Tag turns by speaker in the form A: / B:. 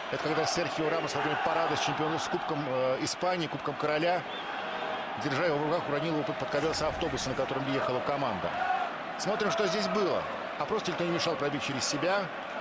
A: Это когда Серхио Рамос во время парада с чемпионом, с Кубком Испании, Кубком Короля, держа его в руках, уронил его под колеса автобуса, на котором ехала команда. Смотрим, что здесь было. А просто никто не мешал пробить через себя.